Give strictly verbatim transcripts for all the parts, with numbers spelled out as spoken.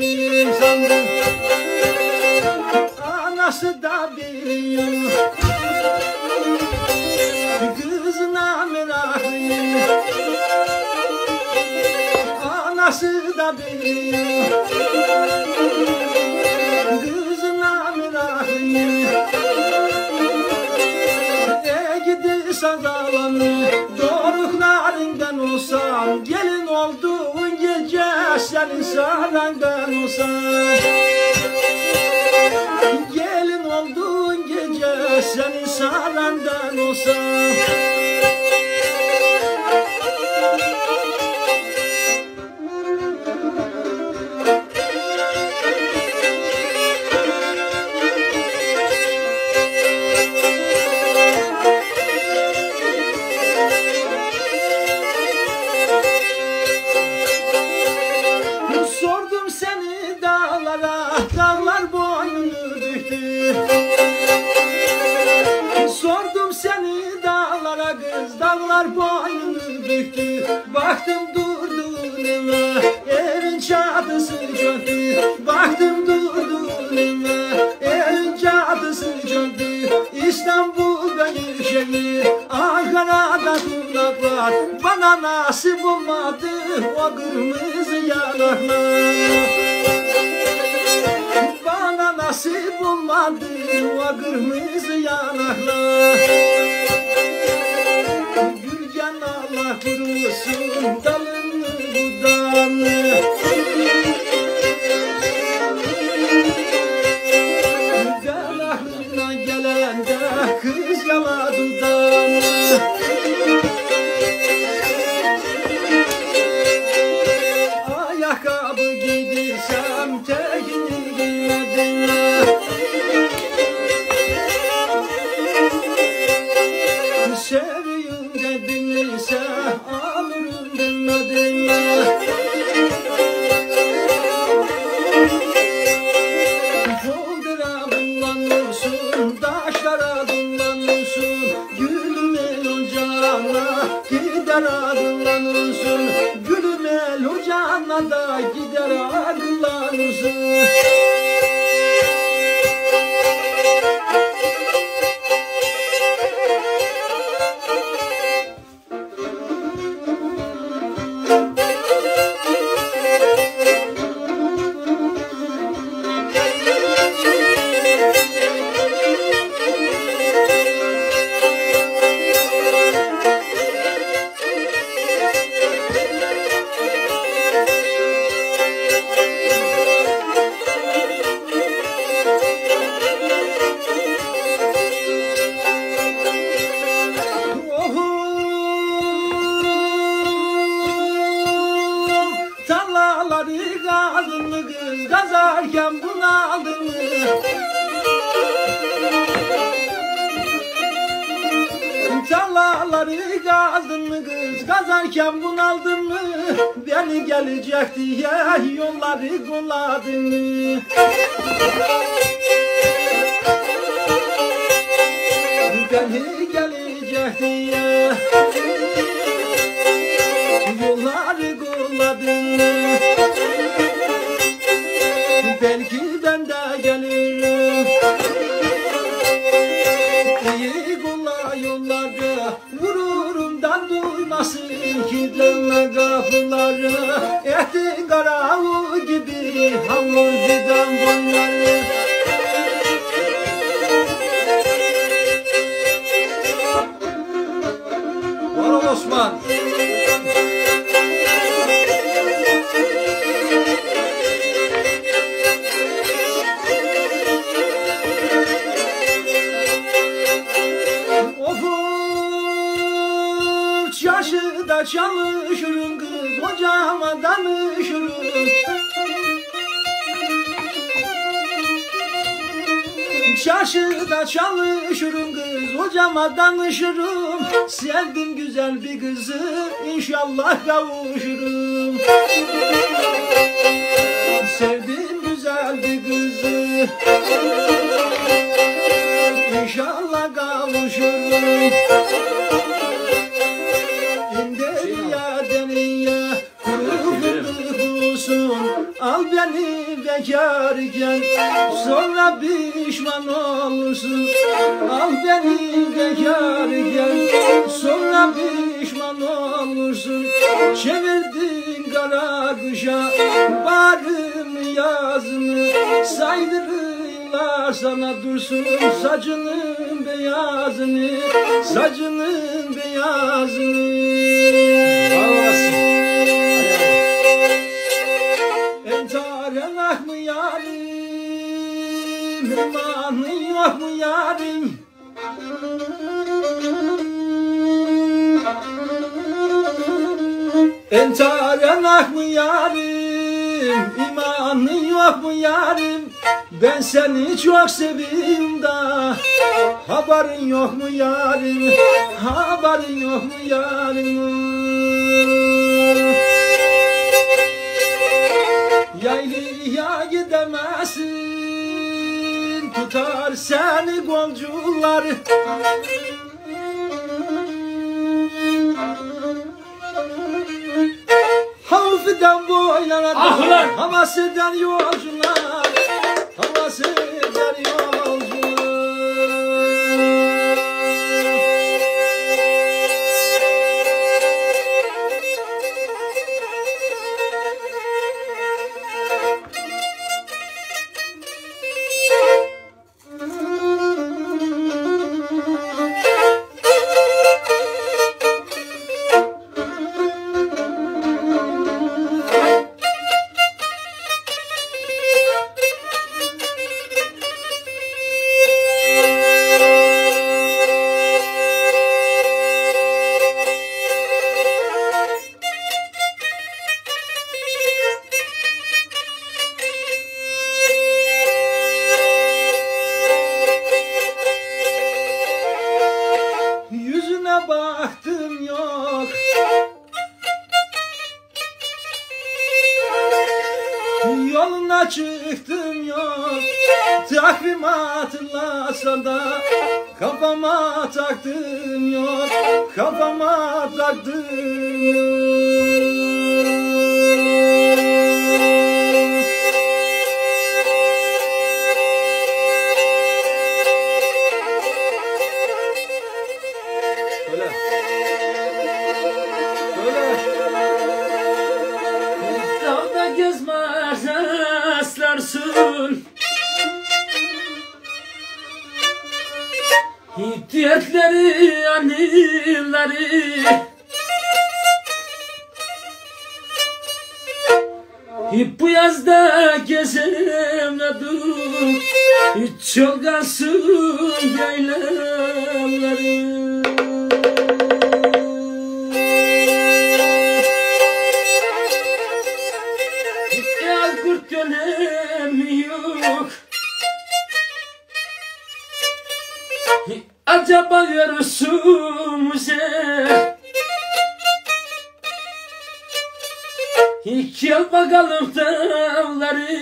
benim sandım. Anası da biliyor, kızına meraklıyım. Anası da biliyor, kızına meraklıyım. E gidi sadalanı doruklarından olsam, gelin olduğun gece senin saraydan olsam. Gelin olduğun gece senin saraydan olsam. Sordum seni dağlara, dağlar boynunu büktü. Sordum seni dağlara kız, dağlar boynunu büktü. Baktım durdun eve, evin çatısı çöktü. Baktım durdun eve, evin çatısı çöktü. İstanbul benim şehir, Ankara'da kulaklar. Bana nasip olmadı o kırmızı yanaklar. Bana nasip olmadı o kırmızı yanaklar. Gülcan Allah kurusun dalını budağını. Gel aklına gelen de kız yala dudağını. Ayakkabı giydirsem tekini giymedim. Seviyorum dedim ise alırım demedim. Foldıra kullanırsın, taşlara kullanırsın. Gülüm el ocağına gider ağırlanırsın. Gülüm el ocağına da gider ağırlanırsın. Tarlaları kazın mı kız, kazarken bunaldın mı? Tarlaları kazdın mı kız, kazarken bunaldın mı? Beni gelecek diye yolları kulladın mı? Beni gelecek diye yolları kulladın mı? Belki ben de gelirim. İyi kulla yolları, gururumdan duymasın kilitleme kapıları. Etin karavu gibi havlu fidan boyları. Var ol Osman. Çarşıda çalışırım kız, hocama danışırım. Çarşıda çalışırım kız, hocama danışırım. Sevdim güzel bir kızı, inşallah kavuşurum. Sevdim güzel bir kızı, inşallah kavuşurum. İndiriya deniye kuru fındık olsun, Al beni bekarken sonra pişman olursun. Al beni bekarken sonra pişman olursun. Çevirdin kara kışa barımı yazını, saydırırlar sana dursun saçının beyazını, saçının beyazını. Entaren ah mı yarim, imanı yok mu yarim? Entaren ah mı yarim, imanı yok mu yarim? Ben seni çok seveyim da haberin yok mu yarim, haberin yok mu yarim? Yaylıya gidemezsin, tutar seni golcular. Havfiden boylanır, havasından yolcular, havasından yolcular. Baktım yok, yoluna çıktım yok. Takvim hatırlasan da kafama taktım yok, kafama taktım yok. Dağda gezmez rastlarsın, ihtiyatları, anıları. Hep bu yazda gezemledim, hiç çolgansın yaylaları. Kurt dönemi yok, acaba görürsün mü sen? İki yıl bakalım dağları,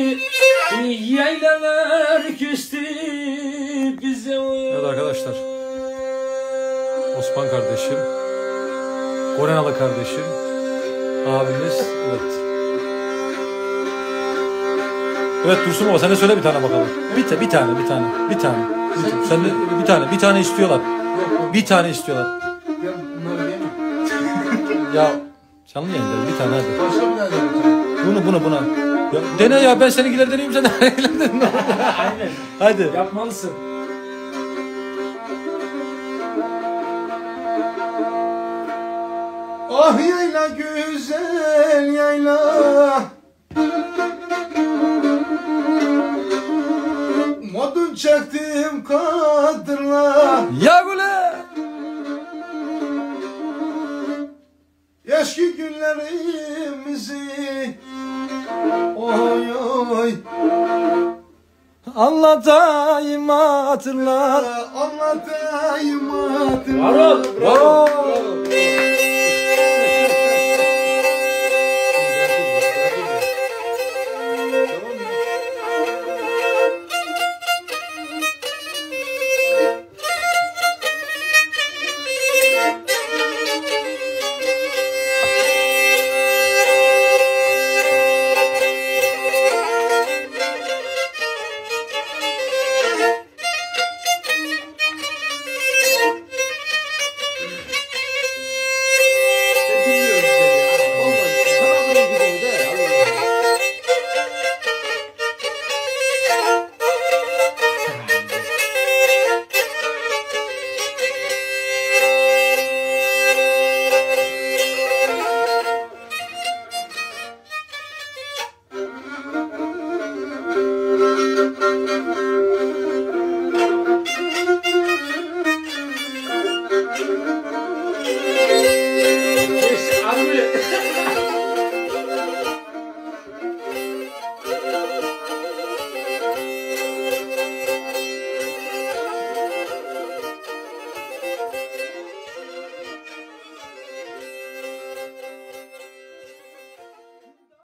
yaylalar küstü bize. Evet arkadaşlar, Osman kardeşim, Korenalı kardeşim, abimiz, evet. Evet Dursun baba, sen de söyle bir tane bakalım. Bir, ta bir tane, bir tane, bir tane. Bir, sen de bir tane, bir tane istiyorlar. Bir tane istiyorlar. Ya bunları yeme. Ya canlı yayında bir tane hadi. Başka bir tane bir tane. Bunu bunu buna. Ya, dene ya, ben seninkileri deneyeyim, sen de seninkileri dene. Aynen. Hadi. Yapmalısın. Ah yayla güzel yayla, modun çektim kadırla. Ya böyle. Eski günlerimizi oy oy Anlatayım hatırlar. anlatayım hatırla. Bravo, bravo, bravo.